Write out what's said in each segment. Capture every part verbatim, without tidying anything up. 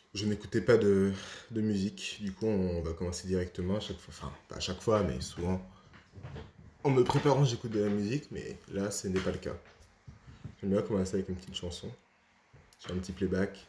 Je n'écoutais pas de, de musique, du coup on va commencer directement à chaque fois, enfin pas à chaque fois mais souvent. En me préparant j'écoute de la musique mais là ce n'est pas le cas. J'aime bien commencer avec une petite chanson, sur un petit playback.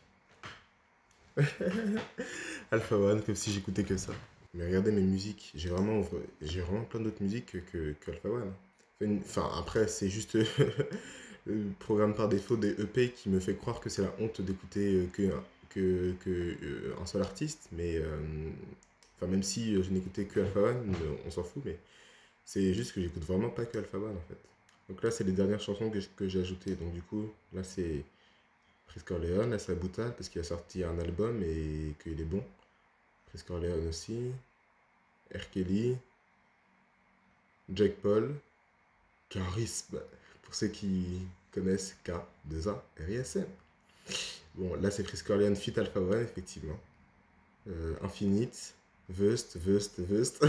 Alpha One comme si j'écoutais que ça. Mais regardez mes musiques, j'ai vraiment, j'ai vraiment plein d'autres musiques que, que, que Alpha One. Enfin après c'est juste le programme par défaut des E P qui me fait croire que c'est la honte d'écouter que, que, que euh, un seul artiste, mais euh, enfin même si je n'écoutais que Alpha One, on s'en fout, mais c'est juste que j'écoute vraiment pas que Alpha One en fait. Donc là c'est les dernières chansons que, que j'ai ajoutées, donc du coup là c'est Frisk Orleans, là c'est Boutal parce qu'il a sorti un album et qu'il est bon. Frisk Orleans aussi, R. Kelly, Jake Paul, Charisme, pour ceux qui connaissent K deux A R I S M. Bon, là c'est Frisk Orleans Fit Alpha One, effectivement. Euh, Infinite, Vust, Vust, Vust.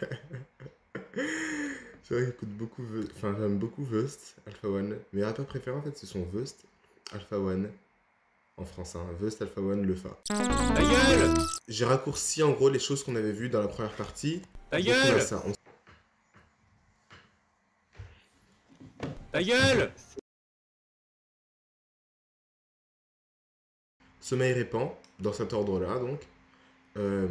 C'est vrai que j'écoute beaucoup, enfin j'aime beaucoup Vust, Alpha One. Mes rappeurs préférés en fait ce sont Vust, Alpha One, en français, hein. Vust, Alpha One, Le Fa. Ta gueule! J'ai raccourci en gros les choses qu'on avait vues dans la première partie. Ta Donc, on a gueule! ça. On... Ta gueule! Sommeil répand, dans cet ordre-là donc. Euh...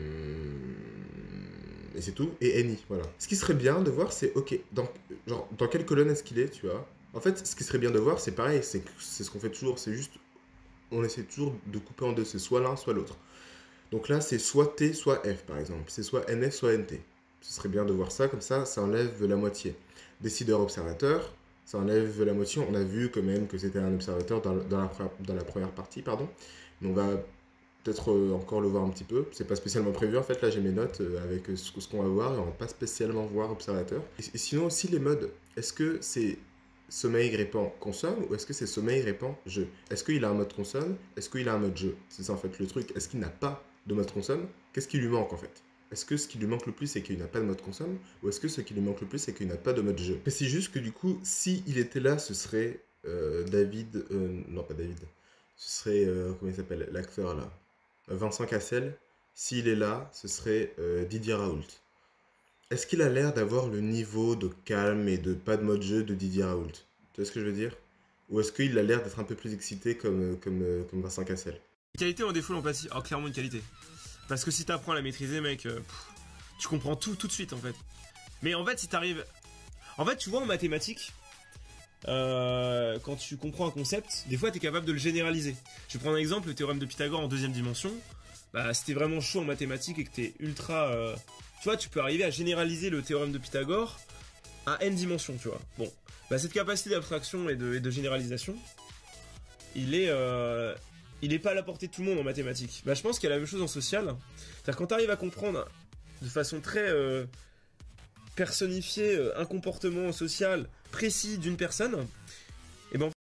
Et c'est tout. Et Eni, voilà. Ce qui serait bien de voir, c'est, ok, dans, genre, dans quelle colonne est-ce qu'il est, tu vois. En fait, ce qui serait bien de voir, c'est pareil, c'est ce qu'on fait toujours, c'est juste, on essaie toujours de couper en deux, c'est soit l'un, soit l'autre. Donc là, c'est soit T, soit F, par exemple. C'est soit N F, soit N T. Ce serait bien de voir ça, comme ça, ça enlève la moitié. Décideur-observateur, ça enlève la moitié. On a vu quand même que c'était un observateur dans, dans, la, dans la première partie, pardon. Mais on va peut-être euh, encore le voir un petit peu. C'est pas spécialement prévu, en fait. Là, j'ai mes notes euh, avec ce, ce qu'on va voir et on va pas spécialement voir observateur. Et, et sinon, aussi les modes. Est-ce que c'est sommeil, répand, consomme ou est-ce que c'est sommeil, répand, jeu? Est-ce qu'il a un mode consomme? Est-ce qu'il a un mode jeu? C'est ça, en fait, le truc. Est-ce qu'il n'a pas de mode consomme? Qu'est-ce qui lui manque, en fait? Est-ce que ce qui lui manque le plus, c'est qu'il n'a pas de mode consomme? Ou est-ce que ce qui lui manque le plus, c'est qu'il n'a pas de mode jeu? Mais c'est juste que, du coup, s'il était là, ce serait euh, David... Euh, non, pas David. Ce serait... Euh, comment il s'appelle? L'acteur, là. Vincent Cassel. S'il est là, ce serait euh, Didier Raoult. Est-ce qu'il a l'air d'avoir le niveau de calme et de pas de mode jeu de Didier Raoult? Tu vois ce que je veux dire? Ou est-ce qu'il a l'air d'être un peu plus excité comme, comme, comme Vincent Cassel? Qualité en défaut l'empathie. Oh, clairement une qualité. Parce que si t'apprends à la maîtriser, mec, euh, pff, tu comprends tout tout de suite en fait. Mais en fait, si t'arrives. En fait, tu vois, en mathématiques, euh, quand tu comprends un concept, des fois t'es capable de le généraliser. Je vais prendre un exemple, le théorème de Pythagore en deuxième dimension. Bah, si t'es vraiment chaud en mathématiques et que t'es ultra. Euh, tu vois, tu peux arriver à généraliser le théorème de Pythagore à n dimensions, tu vois. Bon, bah, cette capacité d'abstraction et de, et de généralisation, il est. Euh, il n'est pas à la portée de tout le monde en mathématiques. Bah, je pense qu'il y a la même chose en social. C'est-à-dire quand tu arrives à comprendre de façon très euh, personnifiée euh, un comportement social précis d'une personne, et ben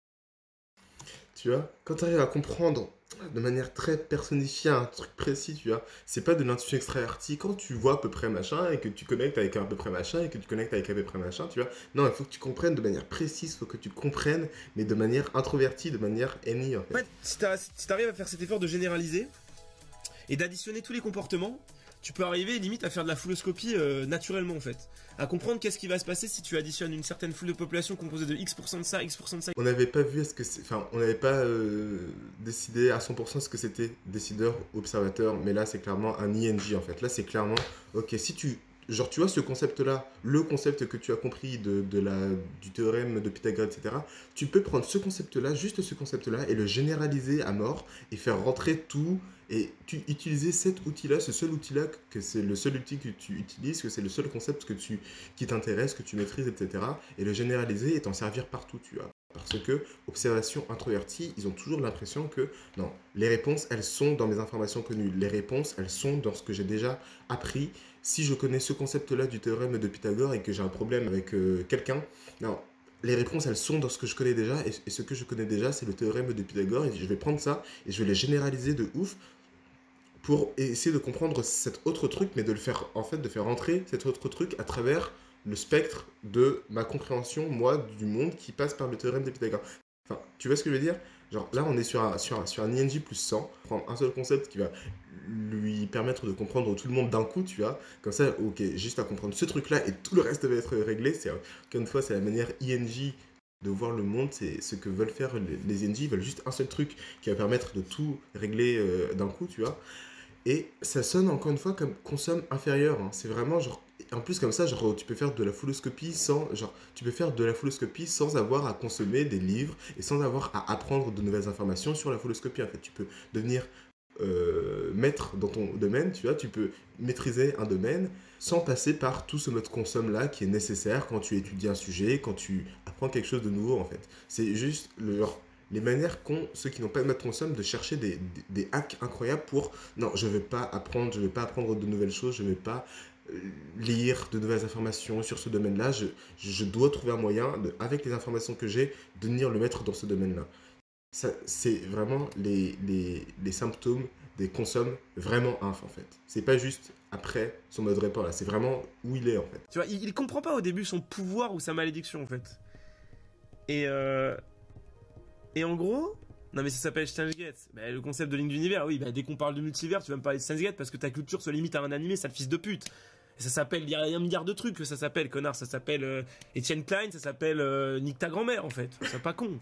Tu vois, quand tu arrives à comprendre de manière très personnifiée un truc précis, tu vois, c'est pas de l'intuition extravertie. Quand tu vois à peu près machin et que tu connectes avec à peu près machin et que tu connectes avec à peu près machin, tu vois, non, il faut que tu comprennes de manière précise, il faut que tu comprennes, mais de manière introvertie, de manière N I en fait. En fait, si tu arrives à faire cet effort de généraliser et d'additionner tous les comportements, tu peux arriver limite à faire de la fouloscopie euh, naturellement en fait. À comprendre qu'est-ce qui va se passer si tu additionnes une certaine foule de population composée de X% de ça, X% de ça. On n'avait pas vu, est-ce que c'est... Enfin, on n'avait pas euh, décidé à cent pour cent ce que c'était décideur, observateur, mais là c'est clairement un I N J en fait. Là c'est clairement, ok, si tu... Genre tu vois ce concept-là, le concept que tu as compris de, de la, du théorème de Pythagore, et cetera. Tu peux prendre ce concept-là, juste ce concept-là, et le généraliser à mort, et faire rentrer tout, et tu, utiliser cet outil-là, ce seul outil-là, que c'est le seul outil que tu utilises, que c'est le seul concept que tu, qui t'intéresse, que tu maîtrises, et cetera. Et le généraliser et t'en servir partout, tu vois. Parce que, observation introvertie, ils ont toujours l'impression que, non, les réponses, elles sont dans mes informations connues. Les réponses, elles sont dans ce que j'ai déjà appris. Si je connais ce concept-là du théorème de Pythagore et que j'ai un problème avec euh, quelqu'un, non, les réponses, elles sont dans ce que je connais déjà. Et, et ce que je connais déjà, c'est le théorème de Pythagore. Et je vais prendre ça et je vais les généraliser de ouf pour essayer de comprendre cet autre truc, mais de le faire, en fait, de faire rentrer cet autre truc à travers le spectre de ma compréhension, moi, du monde qui passe par le théorème de Pythagore. Enfin, tu vois ce que je veux dire? Genre là, on est sur un, sur un, sur un I N G plus cent, prendre un seul concept qui va lui permettre de comprendre tout le monde d'un coup, tu vois. Comme ça, ok, juste à comprendre ce truc-là et tout le reste va être réglé. C'est, encore une fois, c'est la manière I N G de voir le monde, c'est ce que veulent faire les, les I N G. Ils veulent juste un seul truc qui va permettre de tout régler euh, d'un coup, tu vois. Et ça sonne encore une fois comme consomme inférieur, hein. C'est vraiment genre. En plus, comme ça, genre, tu peux faire de la fulloscopie sans. Genre, tu peux faire de la fulloscopie sans avoir à consommer des livres et sans avoir à apprendre de nouvelles informations sur la fulloscopie. En fait, tu peux devenir euh, maître dans ton domaine, tu vois, tu peux maîtriser un domaine sans passer par tout ce mode consomme là qui est nécessaire quand tu étudies un sujet, quand tu apprends quelque chose de nouveau en fait. C'est juste le, genre, les manières qu'ont ceux qui n'ont pas de mode consomme de chercher des, des, des hacks incroyables pour non, je ne vais pas apprendre, je ne vais pas apprendre de nouvelles choses, je ne vais pas euh, lire de nouvelles informations sur ce domaine-là, je, je dois trouver un moyen, de, avec les informations que j'ai, de devenir le maître dans ce domaine-là. Ça, c'est vraiment les, les, les symptômes des consommes vraiment inf en fait. C'est pas juste après son mode réport là, c'est vraiment où il est en fait. Tu vois, il, il comprend pas au début son pouvoir ou sa malédiction en fait. Et euh, et en gros, non mais ça s'appelle Steins Gate. Bah, le concept de ligne d'univers, oui, bah, dès qu'on parle de multivers, tu vas me parler de Steins Gate parce que ta culture se limite à un animé, sale fils de pute. Et ça s'appelle, il y a un milliard de trucs que ça s'appelle, connard. Ça s'appelle euh, Etienne Klein, ça s'appelle euh, Nique ta grand-mère en fait. C'est pas con.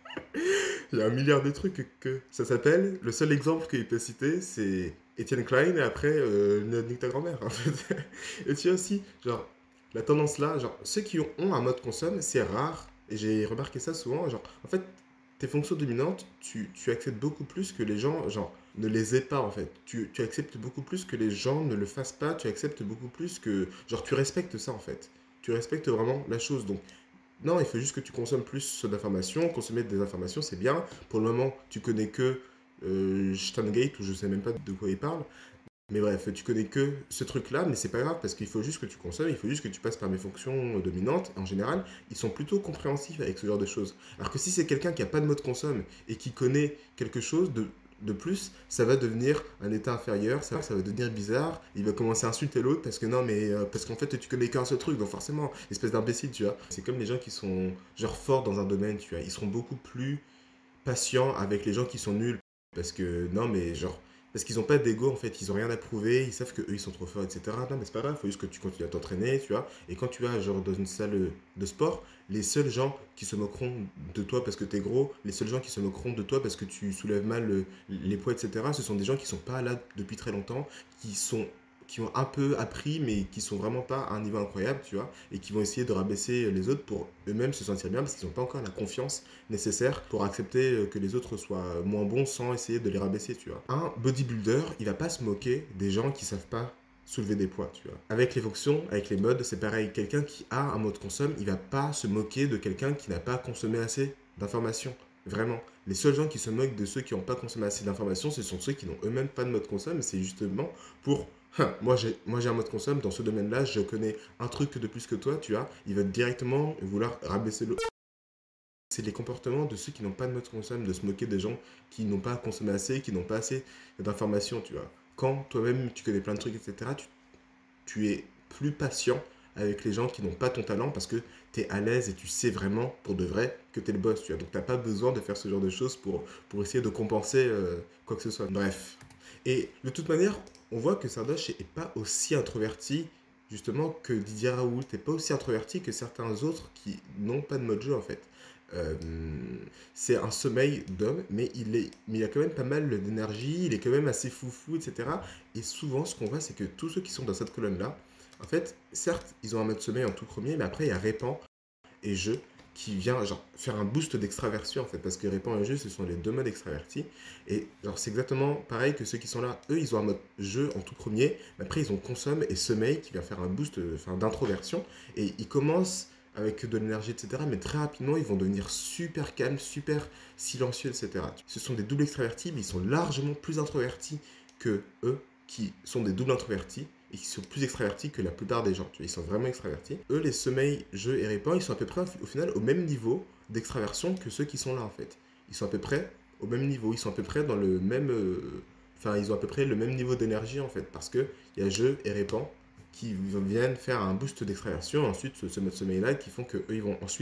Il y a un milliard de trucs que, que ça s'appelle. Le seul exemple qu'il peut citer, c'est Etienne Klein et après euh, Nique ta grand-mère en fait. Et tu as aussi, genre, la tendance là, genre, ceux qui ont, ont un mode consomme, c'est rare. Et j'ai remarqué ça souvent, genre, en fait, tes fonctions dominantes, tu, tu acceptes beaucoup plus que les gens, genre, ne les aient pas en fait. Tu, tu acceptes beaucoup plus que les gens ne le fassent pas, tu acceptes beaucoup plus que, genre, tu respectes ça en fait. Tu respectes vraiment la chose. Donc, non, il faut juste que tu consommes plus d'informations. Consommer des informations, c'est bien. Pour le moment, tu connais que euh, Steingate, ou je sais même pas de quoi il parle. Mais bref, tu connais que ce truc-là, mais c'est pas grave parce qu'il faut juste que tu consommes, il faut juste que tu passes par mes fonctions dominantes. En général, ils sont plutôt compréhensifs avec ce genre de choses. Alors que si c'est quelqu'un qui a pas de mode consomme et qui connaît quelque chose de, de plus, ça va devenir un état inférieur, ça, ça va devenir bizarre. Il va commencer à insulter l'autre parce que non, mais euh, parce qu'en fait, tu connais qu'un seul truc, donc forcément, espèce d'imbécile, tu vois. C'est comme les gens qui sont genre forts dans un domaine, tu vois. Ils seront beaucoup plus patients avec les gens qui sont nuls parce que non, mais genre parce qu'ils n'ont pas d'ego en fait, ils ont rien à prouver, ils savent que eux ils sont trop forts, et cetera. Non mais c'est pas grave, il faut juste que tu continues à t'entraîner, tu vois. Et quand tu vas genre dans une salle de sport, les seuls gens qui se moqueront de toi parce que t'es gros, les seuls gens qui se moqueront de toi parce que tu soulèves mal le- les poids, et cetera. Ce sont des gens qui sont pas là depuis très longtemps, qui sont qui ont un peu appris mais qui sont vraiment pas à un niveau incroyable, tu vois, et qui vont essayer de rabaisser les autres pour eux-mêmes se sentir bien parce qu'ils n'ont pas encore la confiance nécessaire pour accepter que les autres soient moins bons sans essayer de les rabaisser, tu vois. Un bodybuilder, il va pas se moquer des gens qui savent pas soulever des poids, tu vois. Avec les fonctions, avec les modes, c'est pareil. Quelqu'un qui a un mode consomme, il va pas se moquer de quelqu'un qui n'a pas consommé assez d'informations. Vraiment. Les seuls gens qui se moquent de ceux qui n'ont pas consommé assez d'informations, ce sont ceux qui n'ont eux-mêmes pas de mode consomme. C'est justement pour Hein, moi j'ai moi j'ai un mode consomme dans ce domaine-là, je connais un truc de plus que toi, tu vois, il va directement vouloir rabaisser le. C'est les comportements de ceux qui n'ont pas de mode consomme, de se moquer des gens qui n'ont pas consommé assez, qui n'ont pas assez d'informations, tu vois. Quand toi-même tu connais plein de trucs, et cetera, tu, tu es plus patient avec les gens qui n'ont pas ton talent parce que tu es à l'aise et tu sais vraiment pour de vrai que tu es le boss, tu vois. Donc tu n'as pas besoin de faire ce genre de choses pour, pour essayer de compenser euh, quoi que ce soit. Bref. Et de toute manière, on voit que Sardoche est pas aussi introverti justement que Didier Raoult, n'est pas aussi introverti que certains autres qui n'ont pas de mode jeu en fait. Euh, c'est un sommeil d'homme, mais il, est, mais il a quand même pas mal d'énergie, il est quand même assez foufou, et cetera. Et souvent, ce qu'on voit, c'est que tous ceux qui sont dans cette colonne-là, en fait, certes, ils ont un mode sommeil en tout premier, mais après, il y a Répand et Jeu qui vient genre, faire un boost d'extraversion en fait, parce que Répand et Jeu, ce sont les deux modes extravertis. Et genre, c'est exactement pareil que ceux qui sont là, eux, ils ont un mode jeu en tout premier, mais après, ils ont consomme et sommeil qui vient faire un boost enfin, d'introversion. Et ils commencent avec de l'énergie, et cetera. Mais très rapidement, ils vont devenir super calmes, super silencieux, et cetera. Ce sont des doubles extravertis, mais ils sont largement plus introvertis que eux, qui sont des doubles introvertis, et qui sont plus extravertis que la plupart des gens. Tu vois, ils sont vraiment extravertis. Eux, les sommeils, jeux et répand, ils sont à peu près, au final, au même niveau d'extraversion que ceux qui sont là, en fait. Ils sont à peu près au même niveau. Ils sont à peu près dans le même... euh, Enfin, ils ont à peu près le même niveau d'énergie, en fait, parce qu'il y a jeu et répand qui viennent faire un boost d'extraversion, ensuite ce, ce mode sommeil-là, qui font qu'eux, ils vont ensuite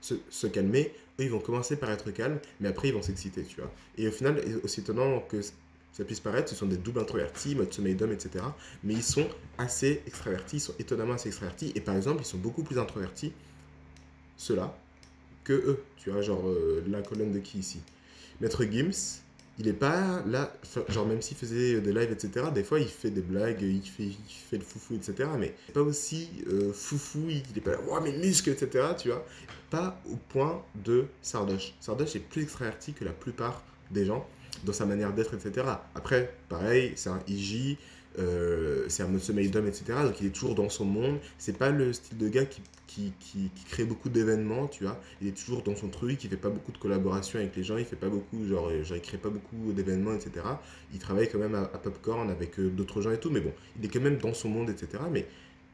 se, se calmer, eux ils vont commencer par être calmes, mais après ils vont s'exciter, tu vois. Et au final, aussi étonnant que ça puisse paraître, ce sont des doubles introvertis, mode sommeil d'homme, et cetera. Mais ils sont assez extravertis, ils sont étonnamment assez extravertis. Et par exemple, ils sont beaucoup plus introvertis, ceux-là, que eux. Tu vois, genre euh, la colonne de qui ici? Maître Gims, il est pas là, genre même s'il faisait des lives, et cetera, des fois il fait des blagues, il fait, il fait le foufou, et cetera. Mais pas aussi euh, foufou, il est pas là, ouah, mes muscles, et cetera. Tu vois, pas au point de Sardoche. Sardoche est plus extraverti que la plupart des gens dans sa manière d'être, et cetera. Après, pareil, c'est un I J, euh, c'est un mode sommeil d'homme, et cetera. Donc il est toujours dans son monde. C'est pas le style de gars qui, qui, qui, qui crée beaucoup d'événements, tu vois. Il est toujours dans son truc, il fait pas beaucoup de collaborations avec les gens, il fait pas beaucoup, genre, genre il crée pas beaucoup d'événements, et cetera. Il travaille quand même à, à Popcorn avec euh, d'autres gens et tout, mais bon, il est quand même dans son monde, et cetera. Mais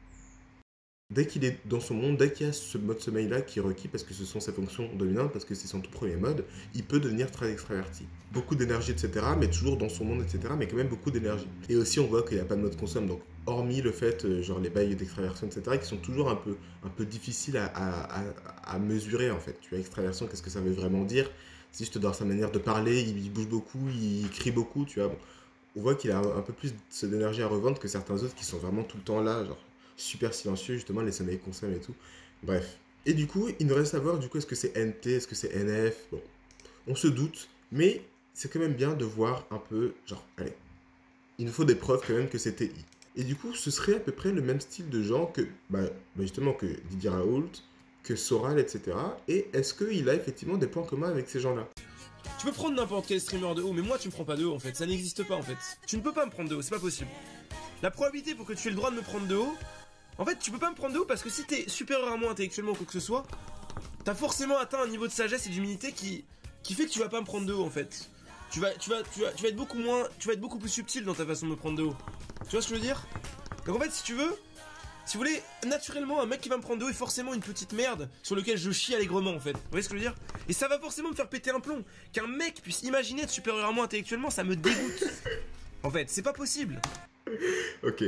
dès qu'il est dans son monde, dès qu'il y a ce mode sommeil-là qui est requis, parce que ce sont ses fonctions dominantes, parce que c'est son tout premier mode, il peut devenir très extraverti. Beaucoup d'énergie, et cetera, mais toujours dans son monde, et cetera, mais quand même beaucoup d'énergie. Et aussi, on voit qu'il n'y a pas de mode consomme, donc hormis le fait, euh, genre les bails d'extraversion, et cetera, qui sont toujours un peu, un peu difficiles à, à, à, à mesurer, en fait. Tu vois, extraversion, qu'est-ce que ça veut vraiment dire? C'est juste dans sa manière de parler, il, il bouge beaucoup, il crie beaucoup, tu vois. Bon, on voit qu'il a un, un peu plus d'énergie à revendre que certains autres qui sont vraiment tout le temps là, genre super silencieux, justement, les sommeils consomment et tout. Bref. Et du coup, il nous reste à voir, du coup, est-ce que c'est N T, est-ce que c'est N F? Bon, on se doute, mais c'est quand même bien de voir un peu, genre, allez, il nous faut des preuves quand même que c'est T I. Et du coup, ce serait à peu près le même style de gens que, bah, bah justement, que Didier Raoult, que Soral, et cetera. Et est-ce qu'il a effectivement des points communs avec ces gens-là? Tu peux prendre n'importe quel streamer de haut, mais moi tu me prends pas de haut en fait, ça n'existe pas en fait. Tu ne peux pas me prendre de haut, c'est pas possible. La probabilité pour que tu aies le droit de me prendre de haut, en fait tu peux pas me prendre de haut parce que si t'es supérieur à moi intellectuellement ou quoi que ce soit, t'as forcément atteint un niveau de sagesse et d'humilité qui, qui fait que tu vas pas me prendre de haut en fait. Tu vas, tu, vas, tu, vas, tu vas être beaucoup moins, tu vas être beaucoup plus subtil dans ta façon de me prendre de haut. Tu vois ce que je veux dire? Donc en fait si tu veux, si vous voulez, naturellement, un mec qui va me prendre de haut est forcément une petite merde sur lequel je chie allègrement en fait. Vous voyez ce que je veux dire? Et ça va forcément me faire péter un plomb. Qu'un mec puisse imaginer être supérieur à moi intellectuellement, ça me dégoûte. En fait, c'est pas possible. Ok.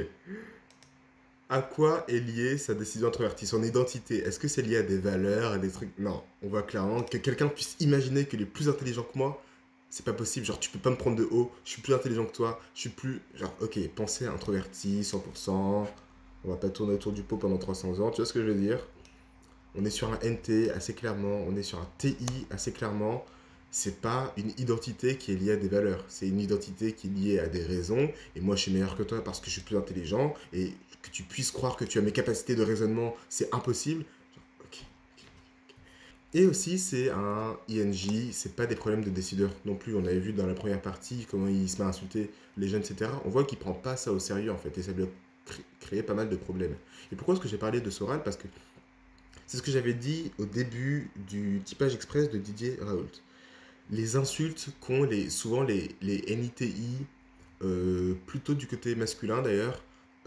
À quoi est liée sa décision introvertie, son identité? Est-ce que c'est lié à des valeurs, à des trucs? Non, on voit clairement que quelqu'un puisse imaginer qu'il est plus intelligent que moi, c'est pas possible. Genre, tu peux pas me prendre de haut, je suis plus intelligent que toi, je suis plus. Genre, ok, pensée introverti, cent pour cent. On va pas tourner autour du pot pendant trois cents ans, tu vois ce que je veux dire? On est sur un N T assez clairement, on est sur un T I assez clairement. C'est pas une identité qui est liée à des valeurs, c'est une identité qui est liée à des raisons. Et moi, je suis meilleur que toi parce que je suis plus intelligent. Et que tu puisses croire que tu as mes capacités de raisonnement, c'est impossible. Genre, ok, ok, ok. Et aussi, c'est un I N J, c'est pas des problèmes de décideur non plus. On avait vu dans la première partie comment il se met à insulter les jeunes, et cetera. On voit qu'il prend pas ça au sérieux en fait. Et ça lui a cré- créé pas mal de problèmes. Et pourquoi est-ce que j'ai parlé de Soral? Parce que c'est ce que j'avais dit au début du typage express de Didier Raoult. Les insultes qu'ont les, souvent les, les N I T I, euh, plutôt du côté masculin d'ailleurs,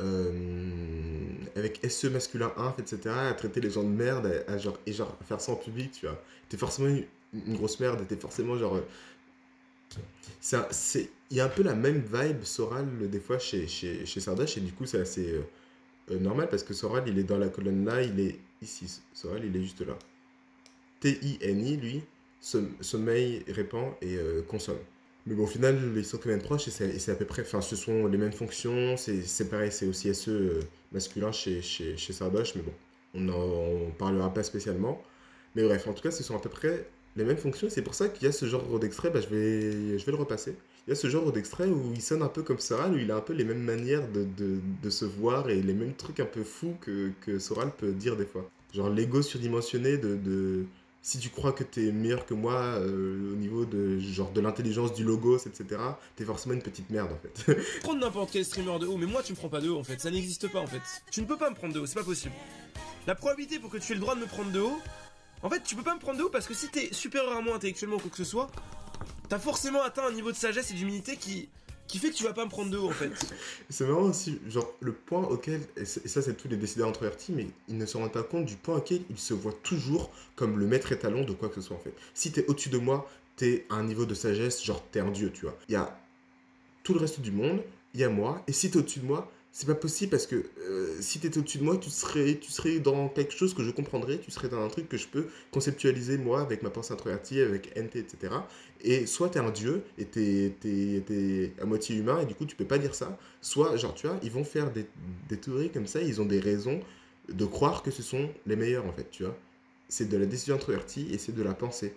euh, avec S E masculin un, et cetera, à traiter les gens de merde, à, à genre, et genre à faire ça en public, tu vois. T'es forcément une, une grosse merde, t'es forcément genre. euh, c'est un- c'est- Il y a un peu la même vibe Soral des fois chez, chez, chez Sardache, et du coup c'est assez euh, euh, normal parce que Soral il est dans la colonne là, il est ici. Soral il est juste là. T I N I, lui, som- sommeil, répand et euh, consomme. Mais bon, au final, ils sont quand même proches et c'est et c'est à peu près. Enfin, ce sont les mêmes fonctions. C'est c'est pareil, c'est aussi S E euh, masculin chez, chez, chez Sardoche, mais bon, on n'en parlera pas spécialement. Mais bref, en tout cas, ce sont à peu près les mêmes fonctions. C'est pour ça qu'il y a ce genre d'extrait, bah, je, vais, je vais le repasser. Il y a ce genre d'extrait où il sonne un peu comme Soral, où il a un peu les mêmes manières de, de, de se voir et les mêmes trucs un peu fous que, que Soral peut dire des fois. Genre l'ego surdimensionné de, de, si tu crois que t'es meilleur que moi euh, au niveau de genre de l'intelligence du logos, et cetera, t'es forcément une petite merde en fait. Prendre n'importe quel streamer de haut, mais moi tu me prends pas de haut en fait, ça n'existe pas en fait. Tu ne peux pas me prendre de haut, c'est pas possible. La probabilité pour que tu aies le droit de me prendre de haut, en fait tu peux pas me prendre de haut parce que si t'es supérieur à moi intellectuellement ou quoi que ce soit, t'as forcément atteint un niveau de sagesse et d'humilité qui, qui fait que tu vas pas me prendre de haut en fait. C'est marrant aussi, genre le point auquel, et c'est- et ça c'est tous les décideurs introvertis, mais ils ne se rendent pas compte du point auquel ils se voient toujours comme le maître étalon de quoi que ce soit en fait. Si t'es au-dessus de moi, t'es à un niveau de sagesse, genre t'es un dieu, tu vois. Il y a tout le reste du monde, il y a moi, et si t'es au-dessus de moi, c'est pas possible parce que euh, si tu étais au-dessus de moi, tu serais, tu serais dans quelque chose que je comprendrais, tu serais dans un truc que je peux conceptualiser moi avec ma pensée introvertie, avec N T, et cetera. Et soit t'es un dieu et t'es, t'es, t'es à moitié humain et du coup tu peux pas dire ça, soit genre tu vois, ils vont faire des, des théories comme ça, ils ont des raisons de croire que ce sont les meilleurs en fait, tu vois. C'est de la décision introvertie et c'est de la pensée.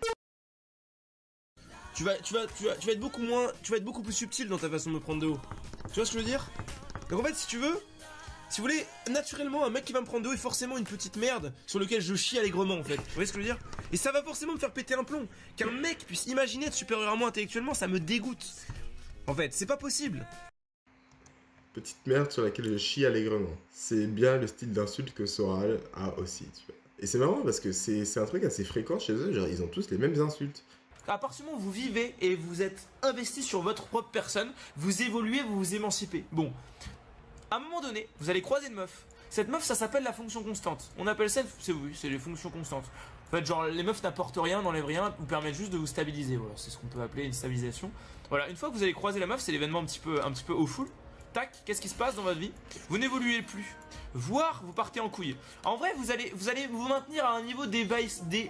Tu vas, tu, vas, tu, vas, tu vas être beaucoup moins. Tu vas être beaucoup plus subtil dans ta façon de me prendre de haut. Tu vois ce que je veux dire? Donc en fait, si tu veux, si vous voulez, naturellement, un mec qui va me prendre de haut est forcément une petite merde sur lequel je chie allègrement en fait. Vous voyez ce que je veux dire? Et ça va forcément me faire péter un plomb. Qu'un mec puisse imaginer être supérieur à moi intellectuellement, ça me dégoûte. En fait, c'est pas possible. Petite merde sur laquelle je chie allègrement. C'est bien le style d'insulte que Soral a aussi, tu vois. Et c'est marrant parce que c'est c'est un truc assez fréquent chez eux, genre ils ont tous les mêmes insultes. À partir du moment où vous vivez et vous êtes investi sur votre propre personne, vous évoluez, vous vous émancipez. Bon, à un moment donné, vous allez croiser une meuf. Cette meuf, ça s'appelle la fonction constante. On appelle ça, c'est oui, c'est les fonctions constantes. En fait, genre, les meufs n'apportent rien, n'enlèvent rien, vous permettent juste de vous stabiliser. Voilà, c'est ce qu'on peut appeler une stabilisation. Voilà, une fois que vous allez croiser la meuf, c'est l'événement un petit peu, un petit peu au full. Tac, qu'est-ce qui se passe dans votre vie? Vous n'évoluez plus, voire vous partez en couille. En vrai, vous allez, vous allez vous maintenir à un niveau d'éveil, des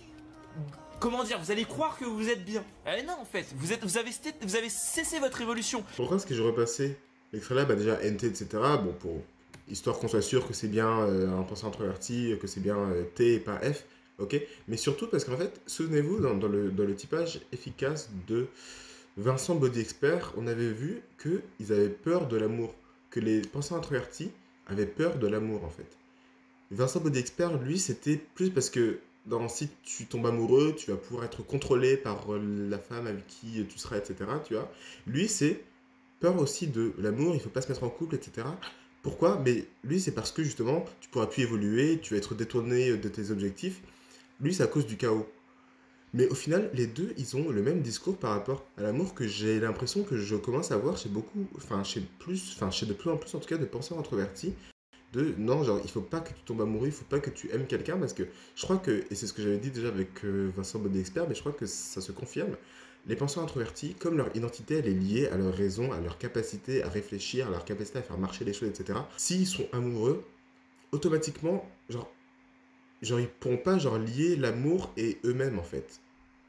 comment dire, vous allez croire que vous êtes bien. Eh non, en fait, vous, êtes, vous, avez, vous avez cessé votre évolution. Pourquoi est-ce que je repassais l'extrait là? Bah déjà N T, et cetera. Bon, pour histoire qu'on soit sûr que c'est bien euh, un penseur introverti, que c'est bien euh, T et pas F, ok? Mais surtout parce qu'en fait, souvenez-vous, dans, dans, le, dans le typage efficace de Vincent Body Expert, on avait vu qu'ils avaient peur de l'amour, que les penseurs introvertis avaient peur de l'amour en fait. Vincent Body Expert, lui, c'était plus parce que dans si tu tombes amoureux, tu vas pouvoir être contrôlé par euh, la femme avec qui tu seras, et cetera. Tu vois. Lui, c'est peur aussi de l'amour, il faut pas se mettre en couple, et cetera. Pourquoi? Mais lui, c'est parce que justement, tu pourras plus évoluer, tu vas être détourné de tes objectifs. Lui, c'est à cause du chaos. Mais au final, les deux, ils ont le même discours par rapport à l'amour que j'ai l'impression que je commence à voir chez beaucoup, enfin chez plus, enfin chez de plus en plus en tout cas de penseurs introvertis. De non, genre il faut pas que tu tombes amoureux, il faut pas que tu aimes quelqu'un parce que je crois que, et c'est ce que j'avais dit déjà avec euh, Vincent Baudet Expert, mais je crois que ça se confirme. Les penseurs introvertis, comme leur identité elle est liée à leur raison, à leur capacité à réfléchir, à leur capacité à faire marcher les choses, et cetera. S'ils sont amoureux, automatiquement, genre, genre ils pourront pas genre lier l'amour et eux-mêmes en fait.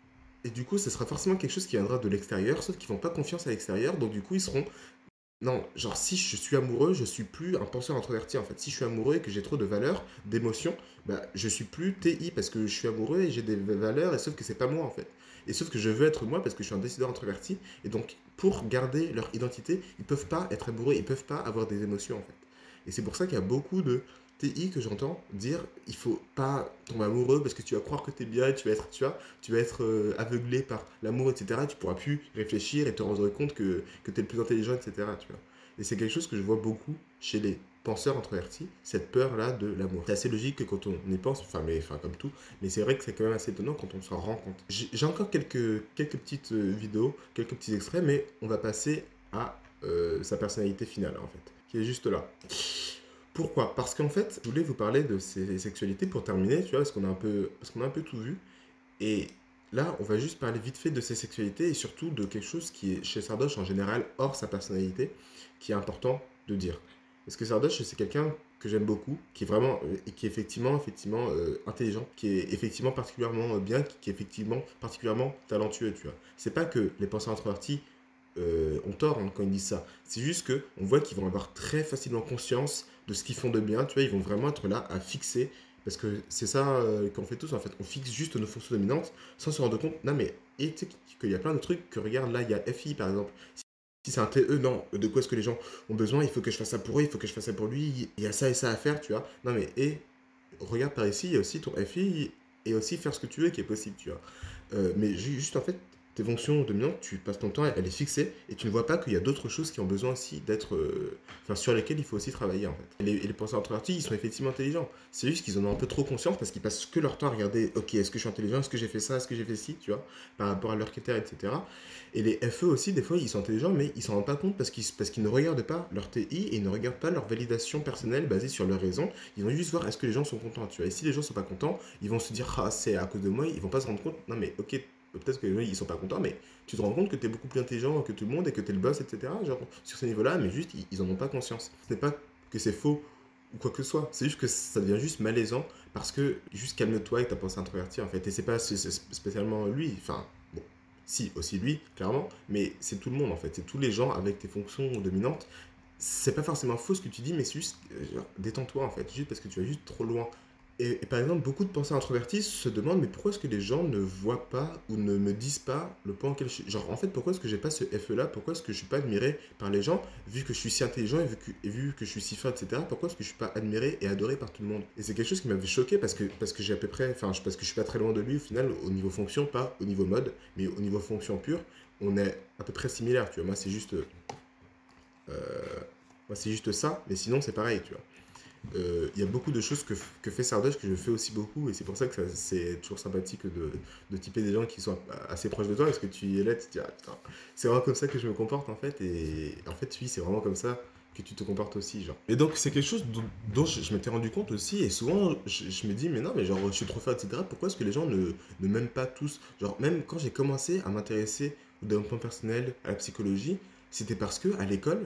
Et du coup, ce sera forcément quelque chose qui viendra de l'extérieur, sauf qu'ils font pas confiance à l'extérieur, donc du coup ils seront non, genre si je suis amoureux, je suis plus un penseur introverti en fait. Si je suis amoureux et que j'ai trop de valeurs, d'émotions, bah je suis plus T I parce que je suis amoureux et j'ai des valeurs et sauf que c'est pas moi en fait. Et sauf que je veux être moi parce que je suis un décideur introverti et donc pour garder leur identité, ils peuvent pas être amoureux, ils peuvent pas avoir des émotions en fait. Et c'est pour ça qu'il y a beaucoup de T I que j'entends dire il faut pas tomber amoureux parce que tu vas croire que tu es bien, tu vas être, tu vois, tu vas être euh, aveuglé par l'amour, et cetera. Tu pourras plus réfléchir et te rendre compte que, que tu es le plus intelligent, et cetera. Tu vois. Et c'est quelque chose que je vois beaucoup chez les penseurs introvertis, cette peur-là de l'amour. C'est assez logique que quand on y pense, enfin, mais, enfin comme tout, mais c'est vrai que c'est quand même assez étonnant quand on s'en rend compte. J'ai j'ai encore quelques, quelques petites euh, vidéos, quelques petits extraits, mais on va passer à euh, sa personnalité finale en fait, qui est juste là. Pourquoi? Parce qu'en fait, je voulais vous parler de ces sexualités pour terminer, tu vois, parce qu'on a un peu, parce qu'on a un peu tout vu. Et là, on va juste parler vite fait de ces sexualités et surtout de quelque chose qui est chez Sardoche en général hors sa personnalité, qui est important de dire. Parce que Sardoche, c'est quelqu'un que j'aime beaucoup, qui est vraiment, euh, et qui est effectivement, effectivement euh, intelligent, qui est effectivement particulièrement euh, bien, qui, qui est effectivement particulièrement talentueux, tu vois. C'est pas que les penseurs introvertis euh, ont tort hein, quand ils disent ça. C'est juste que on voit qu'ils vont avoir très facilement conscience de ce qu'ils font de bien, tu vois, ils vont vraiment être là à fixer, parce que c'est ça euh, qu'on fait tous en fait, on fixe juste nos fonctions dominantes sans se rendre compte, non mais, et tu sais qu'il y a plein de trucs que regarde là, il y a F I par exemple, si c'est un T E, non, de quoi est-ce que les gens ont besoin, il faut que je fasse ça pour eux, il faut que je fasse ça pour lui, il y a ça et ça à faire, tu vois, non mais, et regarde par ici, il y a aussi ton F I, et aussi faire ce que tu veux qui est possible, tu vois, euh, mais juste en fait, tes fonctions dominantes, tu passes ton temps, elle est fixée, et tu ne vois pas qu'il y a d'autres choses qui ont besoin aussi d'être. Euh, enfin, sur lesquelles il faut aussi travailler en fait. Et les, et les penseurs introvertis, ils sont effectivement intelligents. C'est juste qu'ils en ont un peu trop conscience parce qu'ils passent que leur temps à regarder, ok, est-ce que je suis intelligent, est-ce que j'ai fait ça, est-ce que j'ai fait ci, tu vois, par rapport à leurs critères, et cetera. Et les F E aussi, des fois, ils sont intelligents, mais ils s'en rendent pas compte parce qu'ils parce qu'ils ne regardent pas leur T I et ils ne regardent pas leur validation personnelle basée sur leur raison. Ils vont juste voir est-ce que les gens sont contents, tu vois. Et si les gens sont pas contents, ils vont se dire, ah, c'est à cause de moi, ils vont pas se rendre compte, non mais ok. peut-être que les gens ils sont pas contents, mais tu te rends compte que tu es beaucoup plus intelligent que tout le monde et que tu es le boss, et cetera. Genre, sur ce niveau-là, mais juste, ils, ils en ont pas conscience. Ce n'est pas que c'est faux ou quoi que ce soit, c'est juste que ça devient juste malaisant parce que juste calme-toi avec ta pensée introvertie en fait. Et c'est pas c'est- c'est spécialement lui, enfin, bon, si, aussi lui, clairement, mais c'est tout le monde en fait. C'est tous les gens avec tes fonctions dominantes. C'est pas forcément faux ce que tu dis, mais c'est juste, euh, genre, détends-toi en fait, juste parce que tu vas juste trop loin. Et, et par exemple, beaucoup de penseurs introvertis se demandent, mais pourquoi est-ce que les gens ne voient pas ou ne me disent pas le point auquel je suis. Genre, en fait, pourquoi est-ce que j'ai pas ce F E-là? Pourquoi est-ce que je suis pas admiré par les gens, vu que je suis si intelligent et vu que, et vu que je suis si fin, et cetera. Pourquoi est-ce que je suis pas admiré et adoré par tout le monde? Et c'est quelque chose qui m'avait choqué parce que, parce que j'ai à peu près, enfin, parce que je suis pas très loin de lui au final, au niveau fonction, pas au niveau mode, mais au niveau fonction pure, on est à peu près similaires, tu vois. Moi, c'est juste. euh, Moi, c'est juste ça, mais sinon, c'est pareil, tu vois. Euh, Il y a beaucoup de choses que, que fait Sardoche que je fais aussi beaucoup, et c'est pour ça que ça- c'est toujours sympathique de, de typer des gens qui sont assez proches de toi, parce que tu y es là, tu te dis, ah, putain, c'est vraiment comme ça que je me comporte en fait, et en fait, oui, c'est vraiment comme ça que tu te comportes aussi, genre. Et donc, c'est quelque chose dont, dont je, je m'étais rendu compte aussi, et souvent, je, je me dis, mais non, mais genre, je suis trop fort, et cetera. Pourquoi est-ce que les gens ne, ne m'aiment pas tous? Genre, même quand j'ai commencé à m'intéresser au développement personnel, à la psychologie, c'était parce que à l'école,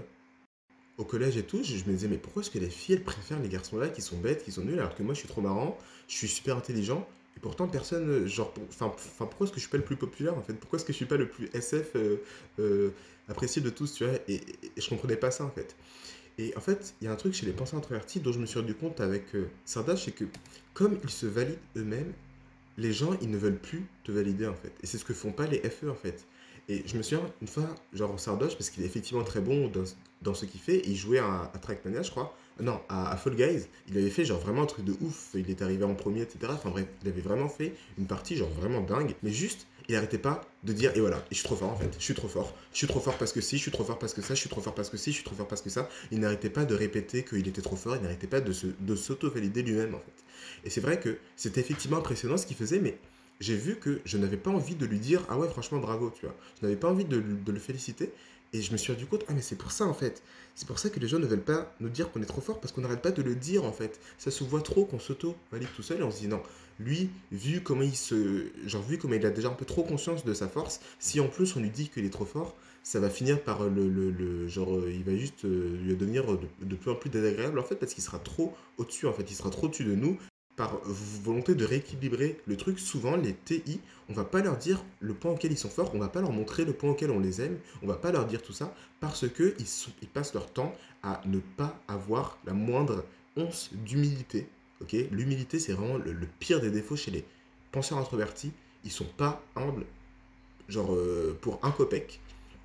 au collège et tout, je, je me disais, mais pourquoi est-ce que les filles, elles préfèrent les garçons là qui sont bêtes, qui sont nuls, alors que moi, je suis trop marrant, je suis super intelligent, et pourtant, personne, euh, genre, pour- enfin, enfin, pourquoi est-ce que je suis pas le plus populaire, en fait? Pourquoi est-ce que je suis pas le plus S F euh, euh, apprécié de tous, tu vois? Et, et- et je comprenais pas ça, en fait. Et en fait, il y a un truc chez les penseurs introvertis dont je me suis rendu compte avec euh, Sardache, c'est que comme ils se valident eux-mêmes, les gens, ils ne veulent plus te valider en fait. Et c'est ce que font pas les F E en fait. Et je me souviens une fois, genre Sardoche, parce qu'il est effectivement très bon dans, dans ce qu'il fait, et il jouait à, à Trackmania, je crois. Non, à, à Fall Guys. Il avait fait genre vraiment un truc de ouf. Il est arrivé en premier, et cetera. Enfin bref, il avait vraiment fait une partie genre vraiment dingue. Mais juste, il arrêtait pas de dire, et voilà, et je suis trop fort en fait. Je suis trop fort. Je suis trop fort parce que si, je suis trop fort parce que ça, je suis trop fort parce que si, je suis trop fort parce que ça. Il n'arrêtait pas de répéter qu'il était trop fort. Il n'arrêtait pas de, se, de s'auto-valider lui-même en fait. Et c'est vrai que c'était effectivement impressionnant ce qu'il faisait, mais j'ai vu que je n'avais pas envie de lui dire ah ouais, franchement, bravo, tu vois. Je n'avais pas envie de, de le féliciter. Et je me suis rendu compte, ah mais c'est pour ça en fait. C'est pour ça que les gens ne veulent pas nous dire qu'on est trop fort, parce qu'on n'arrête pas de le dire en fait. Ça se voit trop qu'on s'auto-valide tout seul et on se dit non. Lui, vu comment il se. Genre, vu comment il a déjà un peu trop conscience de sa force, si en plus on lui dit qu'il est trop fort, ça va finir par le. le, le- genre, euh, il va juste euh, lui devenir de, de plus en plus désagréable en fait, parce qu'il sera trop au-dessus en fait. Il sera trop au-dessus de nous par volonté de rééquilibrer le truc. Souvent, les T I, on va pas leur dire le point auquel ils sont forts, on va pas leur montrer le point auquel on les aime, on va pas leur dire tout ça, parce que ils, sont- ils passent leur temps à ne pas avoir la moindre once d'humilité. Ok, l'humilité, c'est vraiment le, le pire des défauts chez les penseurs introvertis. Ils sont pas humbles, genre euh, pour un copec.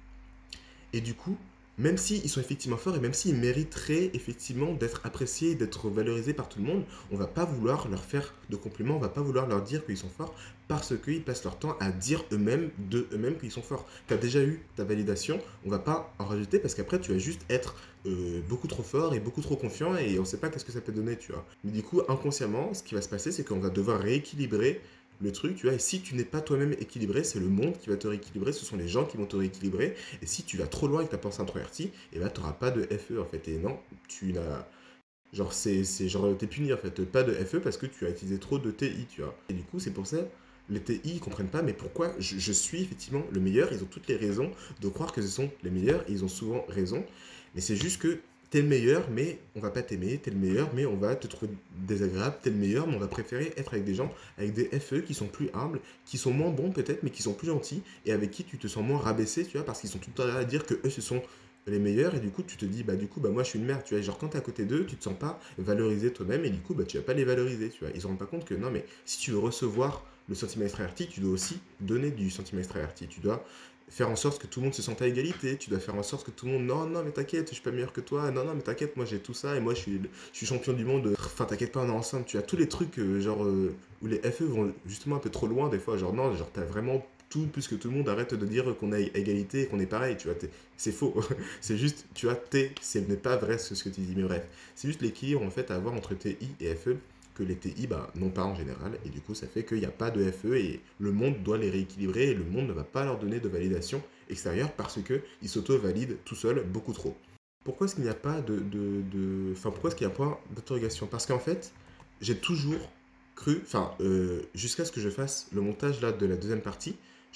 Et du coup, même s'ils sont effectivement forts et même s'ils mériteraient effectivement d'être appréciés, d'être valorisés par tout le monde, on va pas vouloir leur faire de compliments, on va pas vouloir leur dire qu'ils sont forts parce qu'ils passent leur temps à dire eux-mêmes de eux-mêmes qu'ils sont forts. Tu as déjà eu ta validation, on va pas en rajouter parce qu'après tu vas juste être euh, beaucoup trop fort et beaucoup trop confiant et on sait pas qu'est-ce que ça peut donner, tu vois. Mais du coup, inconsciemment, ce qui va se passer, c'est qu'on va devoir rééquilibrer le truc, tu vois. Et si tu n'es pas toi-même équilibré, c'est le monde qui va te rééquilibrer, ce sont les gens qui vont te rééquilibrer. Et si tu vas trop loin avec ta pensée introvertie, et ben tu n'auras pas de F E en fait. Et non, tu n'as. Genre, c'est, c'est genre, t'es puni en fait. Pas de F E parce que tu as utilisé trop de T I, tu vois. Et du coup, c'est pour ça, les T I, ils comprennent pas, mais pourquoi je, je suis effectivement le meilleur. Ils ont toutes les raisons de croire que ce sont les meilleurs. Et ils ont souvent raison. Mais c'est juste que t'es le meilleur, mais on va pas t'aimer. T'es le meilleur, mais on va te trouver désagréable. T'es le meilleur, mais on va préférer être avec des gens avec des F E qui sont plus humbles, qui sont moins bons peut-être, mais qui sont plus gentils et avec qui tu te sens moins rabaissé, tu vois, parce qu'ils sont tout le temps là à dire que eux ce sont les meilleurs et du coup tu te dis bah du coup bah moi je suis une merde, tu vois, genre quand t'es à côté d'eux tu te sens pas valorisé toi-même et du coup bah tu vas pas les valoriser, tu vois. Ils se rendent pas compte que non, mais si tu veux recevoir le sentiment extraverti, tu dois aussi donner du sentiment extraverti, tu dois faire en sorte que tout le monde se sente à égalité, tu dois faire en sorte que tout le monde non non mais t'inquiète, je suis pas meilleur que toi, non non mais t'inquiète, moi j'ai tout ça et moi je suis je suis champion du monde, enfin t'inquiète pas, on est ensemble, tu as tous les trucs euh, genre euh, où les F E vont justement un peu trop loin des fois, genre non, genre t'as vraiment tout, puisque tout le monde arrête de dire qu'on a égalité et qu'on est pareil, tu vois, c'est faux, c'est juste, tu vois, T, ce n'est pas vrai ce, ce que tu dis, mais bref, c'est juste l'équilibre en fait à avoir entre T I et F E, que les T I bah, n'ont pas en général, et du coup ça fait qu'il n'y a pas de F E et le monde doit les rééquilibrer et le monde ne va pas leur donner de validation extérieure parce qu'ils s'auto-valident tout seuls beaucoup trop. Pourquoi est-ce qu'il n'y a pas de... de, de... Enfin, pourquoi est-ce qu'il y a un point d'interrogation? Parce qu'en fait, j'ai toujours cru, enfin, euh, jusqu'à ce que je fasse le montage là de la deuxième partie,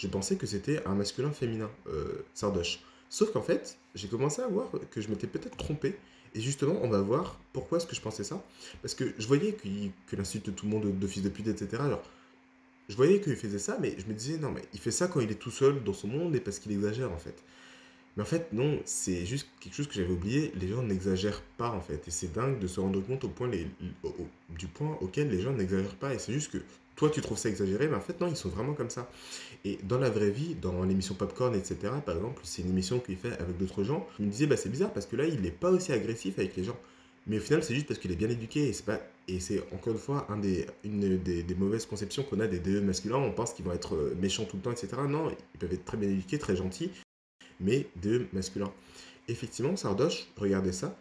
je pensais que c'était un masculin féminin, euh, Sardoche. Sauf qu'en fait, j'ai commencé à voir que je m'étais peut-être trompé. Et justement, on va voir pourquoi est-ce que je pensais ça. Parce que je voyais qu'il qu'il insulte tout le monde de fils de pute, et cetera. Genre, je voyais qu'il faisait ça, mais je me disais, non, mais il fait ça quand il est tout seul dans son monde et parce qu'il exagère, en fait. Mais en fait, non, c'est juste quelque chose que j'avais oublié. Les gens n'exagèrent pas, en fait. Et c'est dingue de se rendre compte au point les, au- au- du point auquel les gens n'exagèrent pas. Et c'est juste que toi, tu trouves ça exagéré, mais en fait, non, ils sont vraiment comme ça. Et dans la vraie vie, dans l'émission Popcorn, et cetera, par exemple, c'est une émission qu'il fait avec d'autres gens. Je me disais, bah, c'est bizarre parce que là, il n'est pas aussi agressif avec les gens. Mais au final, c'est juste parce qu'il est bien éduqué. Et c'est pas... et c'est encore une fois un des, une des, des mauvaises conceptions qu'on a des D E masculins. On pense qu'ils vont être euh, méchants tout le temps, et cetera. Non, ils peuvent être très bien éduqués, très gentils, mais D E masculins. Effectivement, Sardoche, regardez ça.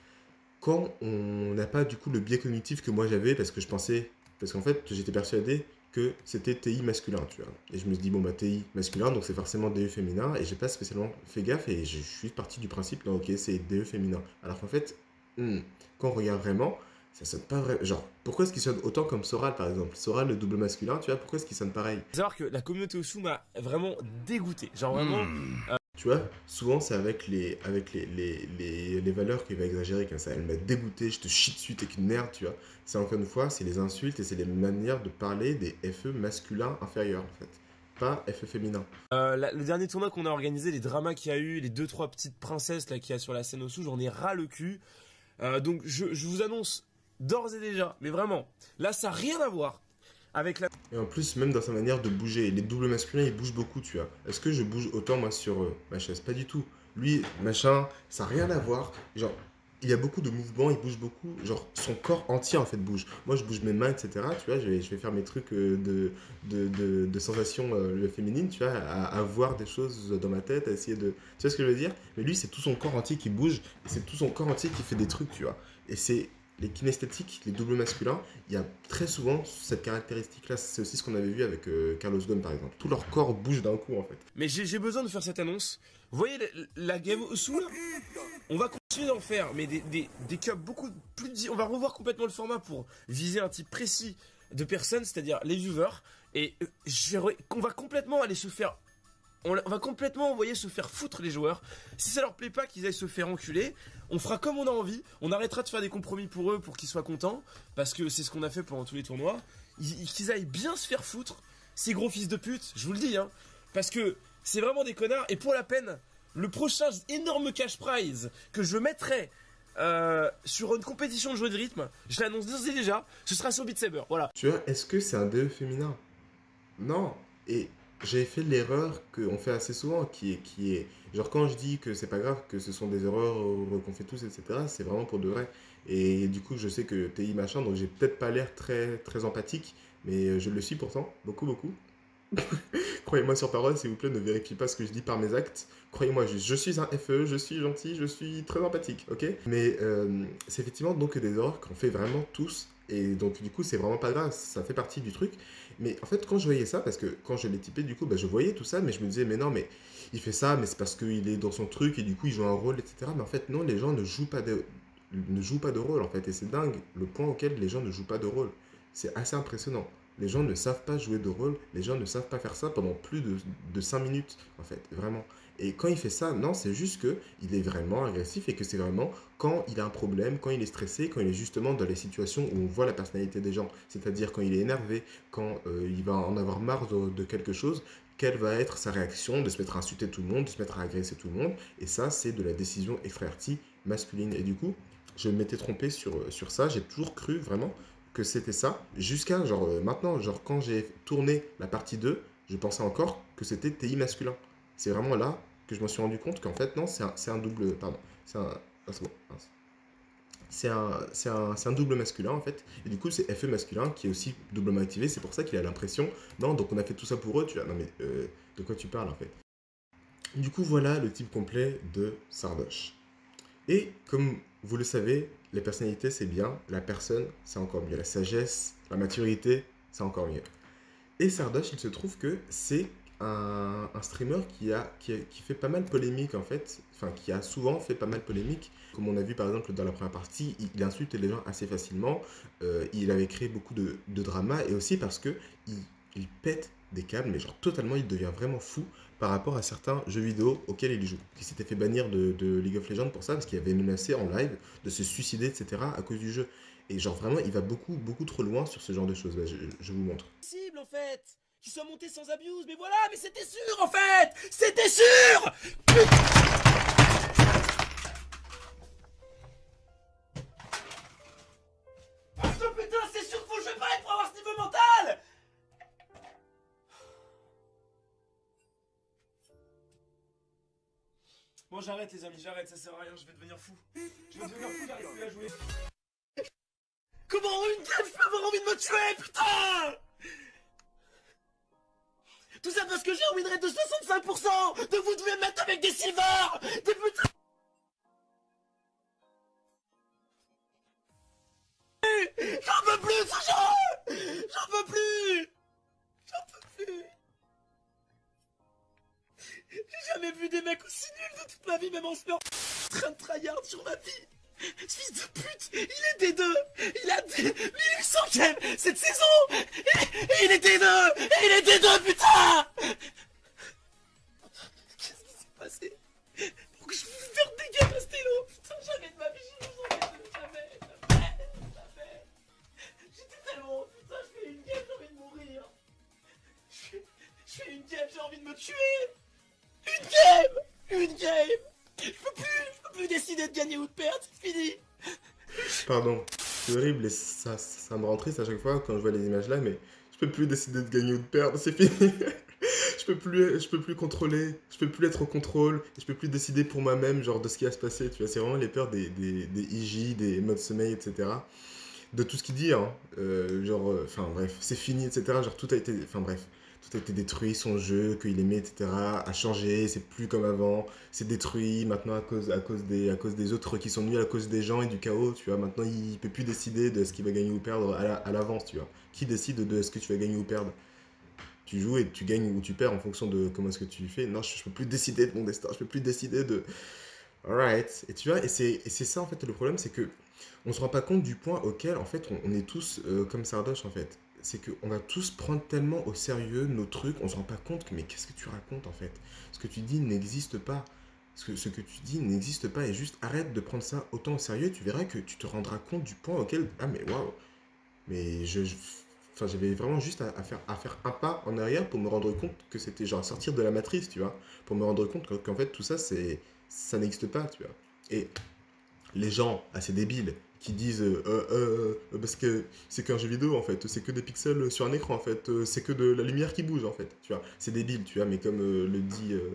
Quand on n'a pas du coup le biais cognitif que moi j'avais, parce que je pensais, parce qu'en fait j'étais persuadé que c'était T I masculin, tu vois. Et je me suis dit, bon bah T I masculin, donc c'est forcément D E féminin, et j'ai pas spécialement fait gaffe, et je suis parti du principe, non ok, c'est D E féminin. Alors qu'en fait, hmm, quand on regarde vraiment, ça sonne pas vrai. Genre, pourquoi est-ce qu'il sonne autant comme Soral par exemple? Soral, le double masculin, tu vois, pourquoi est-ce qu'il sonne pareil? Faut savoir que la communauté Osu m'a vraiment dégoûté. Genre vraiment, Tu vois, souvent c'est avec les, avec les, les, les, les valeurs qu'il va exagérer comme ça. Elle m'a dégoûté, je te chie dessus, t'es qu'une merde, tu vois. C'est encore une fois, c'est les insultes et c'est les manières de parler des F E masculins inférieurs en fait. Pas F E féminins. euh, la- le dernier tournoi qu'on a organisé, les dramas qu'il y a eu, les deux trois petites princesses là qu'il y a sur la scène Osu, j'en ai ras le cul. Euh, donc je, je vous annonce d'ores et déjà, mais vraiment, là ça n'a rien à voir avec la... Et en plus, même dans sa manière de bouger, les doubles masculins ils bougent beaucoup, tu vois. Est-ce que je bouge autant moi sur euh, ma chaise? Pas du tout. Lui, machin, ça n'a rien à voir. Genre, il y a beaucoup de mouvements, il bouge beaucoup. Genre, son corps entier en fait bouge. Moi, je bouge mes mains, et cetera. Tu vois, je vais, je vais faire mes trucs euh, de, de, de, de sensations euh, féminines, tu vois, à, à voir des choses dans ma tête, à essayer de. Tu vois ce que je veux dire? Mais lui, c'est tout son corps entier qui bouge et c'est tout son corps entier qui fait des trucs, tu vois. Et c'est les kinesthétiques, les doubles masculins, il y a très souvent cette caractéristique-là. C'est aussi ce qu'on avait vu avec euh, Carlos Ghosn par exemple. Tout leur corps bouge d'un coup en fait. Mais j'ai j'ai besoin de faire cette annonce. Vous voyez la, la game Osu là? On va continuer d'en faire, mais des, des, des cups beaucoup plus... di- On va revoir complètement le format pour viser un type précis de personnes, c'est-à-dire les viewers. Et euh, je vais re- qu'on va complètement aller se faire... On la- on va complètement envoyer se faire foutre les joueurs. Si ça leur plaît pas qu'ils aillent se faire enculer, on fera comme on a envie. On arrêtera de faire des compromis pour eux pour qu'ils soient contents. Parce que c'est ce qu'on a fait pendant tous les tournois. Ils- Qu'ils aillent bien se faire foutre, ces gros fils de pute, je vous le dis, hein. Parce que c'est vraiment des connards. Et pour la peine, le prochain énorme cash prize que je mettrai euh, sur une compétition de jeu de rythme, je l'annonce d'ores et déjà, ce sera sur Beat Saber. Voilà. Tu vois, est-ce que c'est un D E féminin? Non. Et j'ai fait l'erreur qu'on fait assez souvent, qui est, qui est... Genre quand je dis que c'est pas grave, que ce sont des erreurs euh, qu'on fait tous, et cetera, c'est vraiment pour de vrai. Et du coup, je sais que T I machin, donc j'ai peut-être pas l'air très, très empathique, mais euh, je le suis pourtant, beaucoup, beaucoup. Croyez-moi sur parole, s'il vous plaît, ne vérifiez pas ce que je dis par mes actes. Croyez-moi juste, je suis un F E, je suis gentil, je suis très empathique, ok? Mais euh, c'est effectivement donc des erreurs qu'on fait vraiment tous. Et donc du coup, c'est vraiment pas grave, ça fait partie du truc. Mais en fait, quand je voyais ça, parce que quand je l'ai typé, du coup, bah, je voyais tout ça, mais je me disais, mais non, mais il fait ça, mais c'est parce qu'il est dans son truc et du coup, il joue un rôle, et cetera. Mais en fait, non, les gens ne jouent pas de, ne jouent pas de rôle, en fait. Et c'est dingue le point auquel les gens ne jouent pas de rôle. C'est assez impressionnant. Les gens ne savent pas jouer de rôle, les gens ne savent pas faire ça pendant plus de, de cinq minutes, en fait, vraiment. Et quand il fait ça, non, c'est juste que il est vraiment agressif et que c'est vraiment quand il a un problème, quand il est stressé, quand il est justement dans les situations où on voit la personnalité des gens. C'est-à-dire quand il est énervé, quand euh, il va en avoir marre de, de quelque chose, quelle va être sa réaction de se mettre à insulter tout le monde, de se mettre à agresser tout le monde. Et ça, c'est de la décision extravertie masculine. Et du coup, je m'étais trompé sur, sur ça. J'ai toujours cru vraiment que c'était ça. Jusqu'à genre euh, maintenant, genre quand j'ai tourné la partie deux, je pensais encore que c'était T I masculin. C'est vraiment là que je me suis rendu compte qu'en fait, non, c'est un, c'est un double. Pardon. C'est un. Ah, c'est bon. mince. C'est un, c'est un, c'est un double masculin en fait. Et du coup, c'est F E masculin qui est aussi doublement activé. C'est pour ça qu'il a l'impression. Non, donc on a fait tout ça pour eux. Tu vois, non mais euh, de quoi tu parles en fait? Du coup, voilà le type complet de Sardoche. Et comme vous le savez, les personnalités c'est bien, la personne c'est encore mieux, la sagesse, la maturité c'est encore mieux. Et Sardoche, il se trouve que c'est un, un streamer qui, a, qui, a- qui fait pas mal polémique en fait, enfin qui a souvent fait pas mal polémique. Comme on a vu par exemple dans la première partie, il, il insulte les gens assez facilement, euh, il avait créé beaucoup de, de drama et aussi parce que il, il pète des câbles, mais genre totalement, il devient vraiment fou par rapport à certains jeux vidéo auxquels il joue. Il s'était fait bannir de, de League of Legends pour ça, parce qu'il avait menacé en live de se suicider, et cetera à cause du jeu. Et genre vraiment, il va beaucoup, beaucoup trop loin sur ce genre de choses. Là, je, je vous montre. Cible en fait, qu'ils soient montés sans abuse, mais voilà, mais c'était sûr en fait, c'était sûr. Parce que putain, c'est sûr qu'il faut que je paye pour avoir ce niveau mental. Bon, j'arrête les amis, j'arrête, ça sert à rien, je vais devenir fou. Je vais devenir fou, j'arrive plus à jouer. Comment une game je peux avoir envie de me tuer, putain! Tout ça parce que j'ai un win rate de soixante-cinq pour cent! Donc vous devez me mettre avec des silvers! Des putains! J'en peux plus, ce jeu! J'en peux plus! J'en peux plus! J'ai jamais vu des mecs aussi nuls de toute ma vie, même en sport. En train de tryhard sur ma vie. Ce fils de pute, il est D deux. Il a mille huit cents games cette saison. Et il est D deux. Et il est D deux, putain. Qu'est-ce qui s'est passé? Pourquoi je veux faire des games à stylo? Putain, jamais de ma vie, je vous en ai jamais, jamais, jamais. J'étais tellement... Putain, je fais une game, j'ai envie de mourir. Je fais, je fais une game, j'ai envie de me tuer. Une game. Une game. Je peux plus, je peux plus décider de gagner ou de perdre, c'est fini. Pardon, c'est horrible et ça, ça me rend triste à chaque fois quand je vois les images là, mais je peux plus décider de gagner ou de perdre, c'est fini. je peux plus, je peux plus contrôler, je peux plus être au contrôle, je peux plus décider pour moi-même genre de ce qui va se passer, tu vois, c'est vraiment les peurs des, des, des I J, des modes sommeil, et cetera. De tout ce qu'il dit, hein, euh, genre, enfin euh, bref, c'est fini, et cetera. Genre tout a été, enfin bref. Tout a été détruit, son jeu qu'il aimait, et cetera a changé, c'est plus comme avant, c'est détruit maintenant à cause, à, cause des, à cause des autres qui sont venus, à cause des gens et du chaos, tu vois. Maintenant, il peut plus décider de ce qu'il va gagner ou perdre à, la, à l'avance, tu vois. Qui décide de ce que tu vas gagner ou perdre? Tu joues et tu gagnes ou tu perds en fonction de comment est-ce que tu fais. Non, je, je peux plus décider de mon destin, je peux plus décider de... Alright. Et tu vois, et c'est, et c'est ça en fait le problème, c'est que on se rend pas compte du point auquel en fait on, on est tous euh, comme Sardoche en fait. C'est qu'on va tous prendre tellement au sérieux nos trucs, on se rend pas compte que mais qu'est-ce que tu racontes en fait? Ce que tu dis n'existe pas. Ce que, ce que tu dis n'existe pas et juste arrête de prendre ça autant au sérieux, tu verras que tu te rendras compte du point auquel ah mais waouh, mais je, je- enfin j'avais vraiment juste à, à faire à faire un pas en arrière pour me rendre compte que c'était genre sortir de la matrice, tu vois, pour me rendre compte que- qu'en fait tout ça c'est ça n'existe pas, tu vois. Et les gens assez débiles qui disent euh, euh, euh, euh, parce que c'est qu'un jeu vidéo en fait, c'est que des pixels sur un écran en fait, euh, c'est que de la lumière qui bouge en fait, tu vois. C'est débile, tu vois, mais comme euh, le dit euh,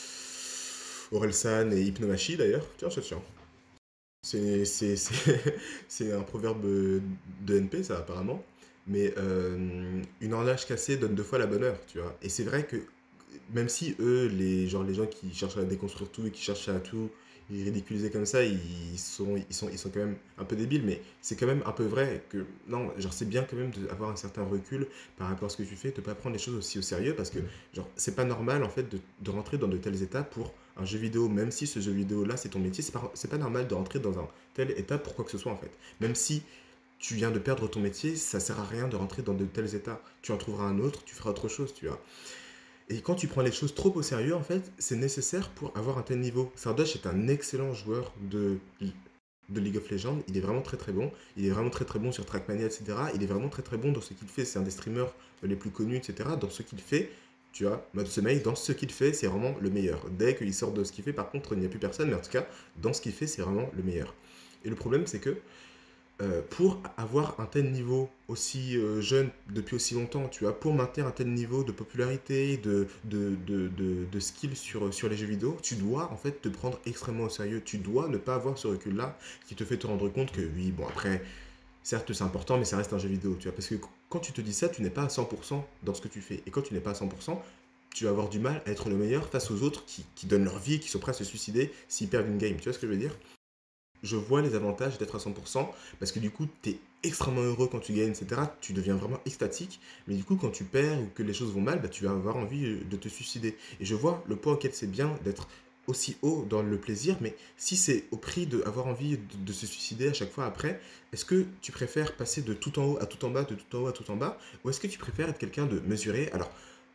Orelsan et Hypnomachi d'ailleurs, tiens, tiens, tiens. C'est c'est- c'est- c'est un proverbe de N P ça apparemment, mais euh, une horloge cassée donne deux fois la bonne heure, tu vois. Et c'est vrai que même si eux, les, genre, les gens qui cherchent à déconstruire tout et qui cherchent à tout ils ridiculiser comme ça, ils sont, ils sont, ils sont quand même un peu débiles, mais c'est quand même un peu vrai que, non, genre, c'est bien quand même d'avoir un certain recul par rapport à ce que tu fais, de pas prendre les choses aussi au sérieux, parce que, genre, c'est pas normal, en fait, de, de rentrer dans de tels états pour un jeu vidéo, même si ce jeu vidéo-là, c'est ton métier, c'est pas, c'est pas normal de rentrer dans un tel état pour quoi que ce soit, en fait. Même si tu viens de perdre ton métier, ça sert à rien de rentrer dans de tels états. Tu en trouveras un autre, tu feras autre chose, tu vois. Et quand tu prends les choses trop au sérieux, en fait, c'est nécessaire pour avoir un tel niveau. Sardoche est un excellent joueur de, de League of Legends. Il est vraiment très très bon. Il est vraiment très très bon sur Trackmania, et cetera. Il est vraiment très très bon dans ce qu'il fait. C'est un des streamers les plus connus, et cetera. Dans ce qu'il fait, tu vois, mode sommeil, dans ce qu'il fait, c'est vraiment le meilleur. Dès qu'il sort de ce qu'il fait, par contre, il n'y a plus personne. Mais en tout cas, dans ce qu'il fait, c'est vraiment le meilleur. Et le problème, c'est que euh, pour avoir un tel niveau aussi euh, jeune depuis aussi longtemps, tu vois, pour maintenir un tel niveau de popularité, de, de, de, de, de skill sur, sur les jeux vidéo, tu dois en fait te prendre extrêmement au sérieux. Tu dois ne pas avoir ce recul-là qui te fait te rendre compte que oui, bon après, certes c'est important, mais ça reste un jeu vidéo, tu vois, parce que quand tu te dis ça, tu n'es pas à cent pour cent dans ce que tu fais. Et quand tu n'es pas à cent pour cent, tu vas avoir du mal à être le meilleur face aux autres qui, qui donnent leur vie, qui sont prêts à se suicider s'ils perdent une game. Tu vois ce que je veux dire? Je vois les avantages d'être à cent pour cent parce que du coup, tu es extrêmement heureux quand tu gagnes, et cetera. Tu deviens vraiment extatique. Mais du coup, quand tu perds ou que les choses vont mal, bah, tu vas avoir envie de te suicider. Et je vois le point auquel c'est bien d'être aussi haut dans le plaisir, mais si c'est au prix d'avoir envie de, de se suicider à chaque fois après, est-ce que tu préfères passer de tout en haut à tout en bas, de tout en haut à tout en bas, ou est-ce que tu préfères être quelqu'un de mesuré? Alors,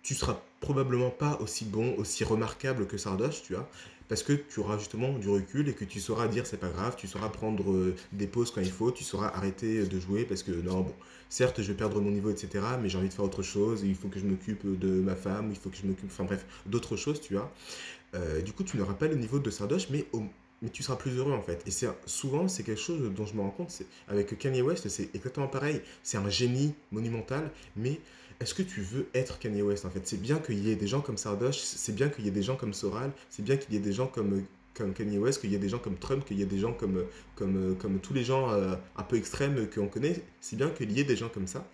tu seras probablement pas aussi bon, aussi remarquable que Sardoche, tu vois, parce que tu auras justement du recul et que tu sauras dire c'est pas grave, tu sauras prendre euh, des pauses quand il faut, tu sauras arrêter de jouer parce que non, bon, certes je vais perdre mon niveau, et cetera, mais j'ai envie de faire autre chose, il faut que je m'occupe de ma femme, il faut que je m'occupe, enfin bref, d'autres choses, tu vois. Euh, du coup, tu n'auras pas le niveau de Sardoche, mais, au- mais tu seras plus heureux en fait. Et c'est souvent, c'est quelque chose dont je me rends compte, c'est, avec Kanye West, c'est exactement pareil. C'est un génie monumental, mais est-ce que tu veux être Kanye West en fait? C'est bien qu'il y ait des gens comme Sardoche, c'est bien qu'il y ait des gens comme Soral, c'est bien qu'il y ait des gens comme, comme Kanye West, qu'il y ait des gens comme Trump, qu'il y ait des gens comme, comme, comme tous les gens euh, un peu extrêmes qu'on connaît. C'est bien qu'il y ait des gens comme ça,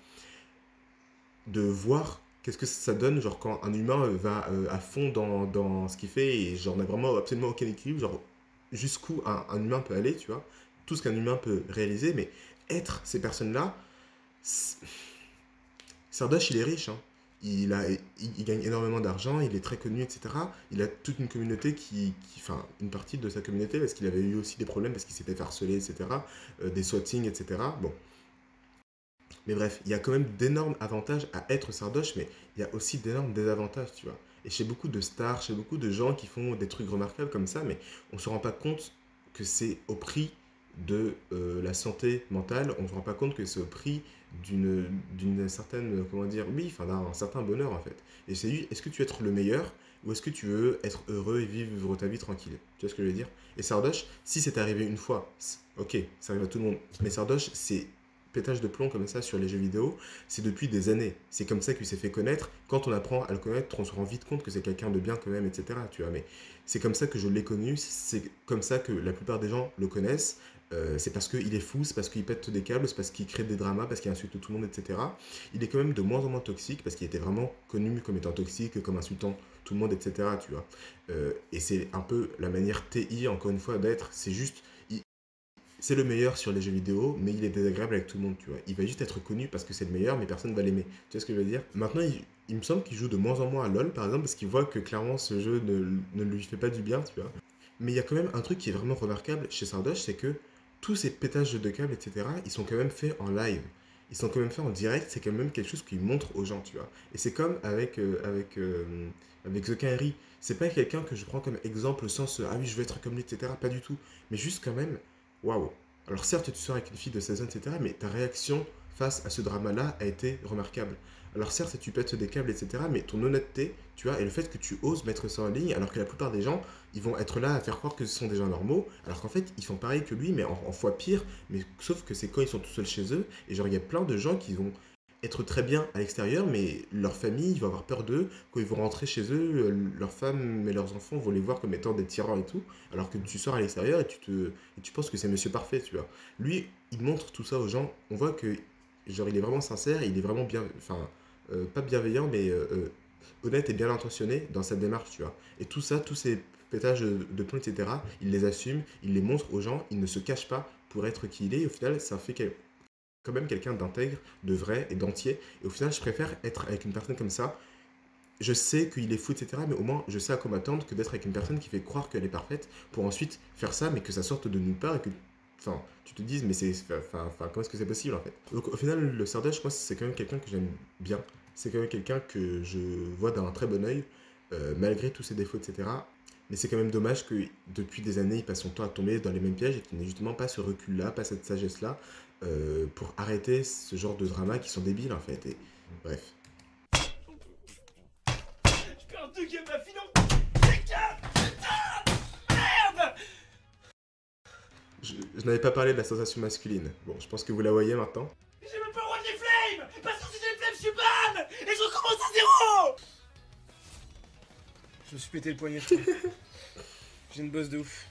de voir qu'est-ce que ça donne, genre quand un humain euh, va euh, à fond dans, dans ce qu'il fait et genre n'a vraiment absolument aucun équilibre, genre jusqu'où un, un humain peut aller, tu vois, tout ce qu'un humain peut réaliser, mais être ces personnes-là, c'est- Sardoche, il est riche, hein. Il, a, il, il gagne énormément d'argent, il est très connu, et cetera. Il a toute une communauté qui, qui enfin, une partie de sa communauté, parce qu'il avait eu aussi des problèmes, parce qu'il s'était fait harceler, et cetera. Euh, des swatting, et cetera. Bon, mais bref, il y a quand même d'énormes avantages à être Sardoche, mais il y a aussi d'énormes désavantages, tu vois. Et chez beaucoup de stars, chez beaucoup de gens qui font des trucs remarquables comme ça, mais on ne se rend pas compte que c'est au prix de euh, la santé mentale, on ne se rend pas compte que c'est au prix d'une d'une certaine, comment dire, oui, enfin d'un certain bonheur en fait. Et c'est juste, est-ce que tu veux être le meilleur ou est-ce que tu veux être heureux et vivre ta vie tranquille? Tu vois ce que je veux dire? Et Sardoche, si c'est arrivé une fois, ok, ça arrive à tout le monde, mais Sardoche, c'est pétage de plomb comme ça sur les jeux vidéo, c'est depuis des années. C'est comme ça qu'il s'est fait connaître. Quand on apprend à le connaître, on se rend vite compte que c'est quelqu'un de bien quand même, et cetera. Tu vois, mais c'est comme ça que je l'ai connu, c'est comme ça que la plupart des gens le connaissent. Euh, c'est parce qu'il est fou, c'est parce qu'il pète des câbles, c'est parce qu'il crée des dramas, parce qu'il insulte tout le monde, et cetera. Il est quand même de moins en moins toxique, parce qu'il était vraiment connu comme étant toxique, comme insultant tout le monde, et cetera. Tu vois. Euh, et c'est un peu la manière T I, encore une fois, d'être. C'est juste, c'est le meilleur sur les jeux vidéo, mais il est désagréable avec tout le monde, tu vois. Il va juste être connu parce que c'est le meilleur, mais personne ne va l'aimer. Tu vois ce que je veux dire? Maintenant, il, il me semble qu'il joue de moins en moins à LoL, par exemple, parce qu'il voit que clairement ce jeu ne, ne lui fait pas du bien, tu vois. Mais il y a quand même un truc qui est vraiment remarquable chez Sardoche, c'est que tous ces pétages de câbles, et cetera, ils sont quand même faits en live. Ils sont quand même faits en direct, c'est quand même quelque chose qu'il montre aux gens, tu vois. Et c'est comme avec, euh, avec, euh, avec The Henry. C'est pas quelqu'un que je prends comme exemple au sens, euh, ah oui, je veux être comme lui, et cetera. Pas du tout. Mais juste quand même, waouh. Alors certes, tu sors avec une fille de seize ans, et cetera, mais ta réaction face à ce drama-là a été remarquable. Alors certes, tu pètes des câbles, et cetera, mais ton honnêteté, tu vois, et le fait que tu oses mettre ça en ligne, alors que la plupart des gens, ils vont être là à faire croire que ce sont des gens normaux, alors qu'en fait, ils font pareil que lui, mais en, en fois pire, mais sauf que c'est quand ils sont tout seuls chez eux, et genre, il y a plein de gens qui vont être très bien à l'extérieur, mais leur famille, ils vont avoir peur d'eux, quand ils vont rentrer chez eux, euh, leurs femmes et leurs enfants vont les voir comme étant des tyrans et tout, alors que tu sors à l'extérieur et tu, te, et tu penses que c'est monsieur parfait, tu vois. Lui, il montre tout ça aux gens, on voit que, genre, il est vraiment sincère, il est vraiment bien, enfin, euh, pas bienveillant, mais euh, euh, honnête et bien intentionné dans sa démarche, tu vois. Et tout ça, tous ces pétages de, de plomb, et cetera, il les assume, il les montre aux gens, il ne se cache pas pour être qui il est, et au final, ça fait quel- quand même quelqu'un d'intègre, de vrai et d'entier. Et au final, je préfère être avec une personne comme ça. Je sais qu'il est fou, et cetera, mais au moins, je sais à quoi m'attendre que d'être avec une personne qui fait croire qu'elle est parfaite pour ensuite faire ça, mais que ça sorte de nulle part et que, enfin, tu te dises, mais c'est, enfin, enfin, comment est-ce que c'est possible en fait? Donc au final, le Sardoche, moi, c'est quand même quelqu'un que j'aime bien. C'est quand même quelqu'un que je vois d'un très bon œil, euh, malgré tous ses défauts, et cetera. Mais c'est quand même dommage que depuis des années, il passe son temps à tomber dans les mêmes pièges et qu'il n'ait justement pas ce recul-là, pas cette sagesse-là, euh, pour arrêter ce genre de drama qui sont débiles en fait. Et bref. Je perds deux games d'affilée. Putain, putain, merde. Je, je n'avais pas parlé de la sensation masculine. Bon, je pense que vous la voyez maintenant. J'ai même pas le droit des flames. Parce que si j'ai les flames, je suis ban. Et je recommence à zéro. Je me suis pété le poignet. J'ai une bosse de ouf.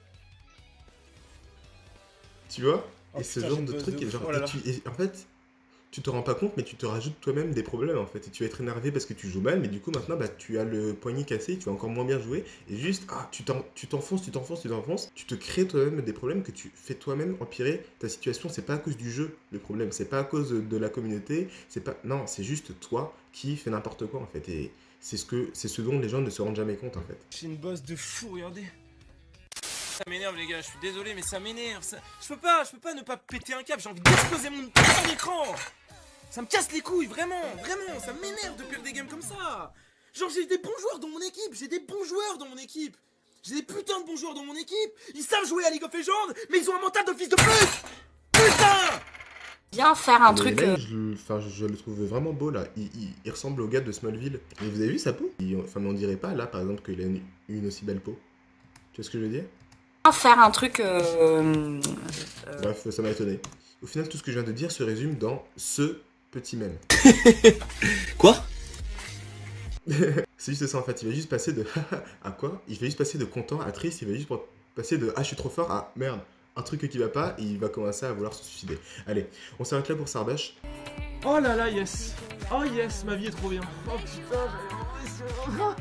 Tu vois? Oh, Et ce putain, genre j'ai une de bosse truc, de et ouf. genre, Oh là et là. tu- et en fait, tu te rends pas compte, mais tu te rajoutes toi-même des problèmes en fait. Et tu vas être énervé parce que tu joues mal, mais du coup maintenant bah, tu as le poignet cassé, tu vas encore moins bien jouer. Et juste, ah, tu t'en- tu t'enfonces, tu t'enfonces, tu t'enfonces. Tu te crées toi-même des problèmes que tu fais toi-même empirer ta situation. C'est pas à cause du jeu le problème, c'est pas à cause de la communauté, c'est pas. Non, c'est juste toi qui fais n'importe quoi en fait. Et c'est ce, que, c'est ce dont les gens ne se rendent jamais compte en fait. J'ai une bosse de fou, regardez. Ça m'énerve les gars, je suis désolé mais ça m'énerve. Ça... Je peux pas, je peux pas ne pas péter un câble, j'ai envie d'exploser mon putain d'écran. Ça me casse les couilles, vraiment, vraiment, ça m'énerve de perdre des games comme ça. Genre j'ai des bons joueurs dans mon équipe, j'ai des bons joueurs dans mon équipe. J'ai des putains de bons joueurs dans mon équipe. Ils savent jouer à League of Legends, mais ils ont un mental de fils de pute. Putain. Viens faire un Mais truc. là, euh, je, le- enfin, je, je le trouve vraiment beau là. Il, il- il ressemble au gars de Smallville. Mais vous avez vu sa peau? Il- Enfin, mais on dirait pas là, par exemple, qu'il a une, une aussi belle peau. Tu vois ce que je veux dire? Viens faire un truc. euh, euh, Bref, ça m'a étonné. Au final, tout ce que je viens de dire se résume dans ce petit mème. Quoi? C'est juste ça en fait. Il va juste passer de à quoi? Il va juste passer de content à triste. Il va juste passer de ah, je suis trop fort à merde. Un truc qui va pas et il va commencer à vouloir se suicider. Allez, on s'arrête là pour Sardache. Oh là là, yes. Oh yes, ma vie est trop bien. Oh putain, j'avais...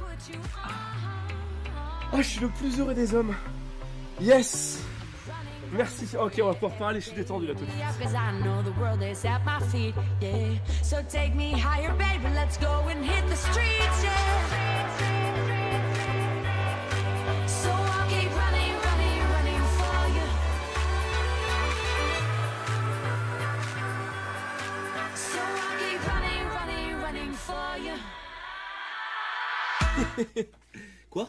Oh, je suis le plus heureux des hommes. Yes. Merci. Ok, on va pouvoir parler, je suis détendu là tout de suite. Cause I know the world is at my feet, yeah. So take me higher, baby, let's go and hit the streets, yeah. So I'll keep running, running, running for you. So I'll keep running, running, running for you. Quoi?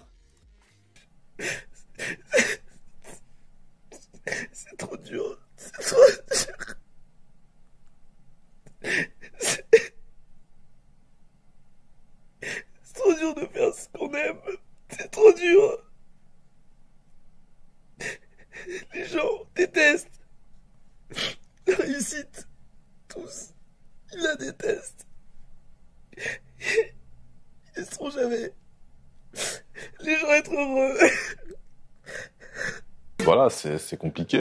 C'est trop dur, c'est trop dur. C'est c'est trop dur de faire ce qu'on aime. C'est trop dur. Les gens détestent la réussite. Tous. Ils la détestent. Ils ne seront jamais les gens être heureux. Voilà, c'est c'est compliqué.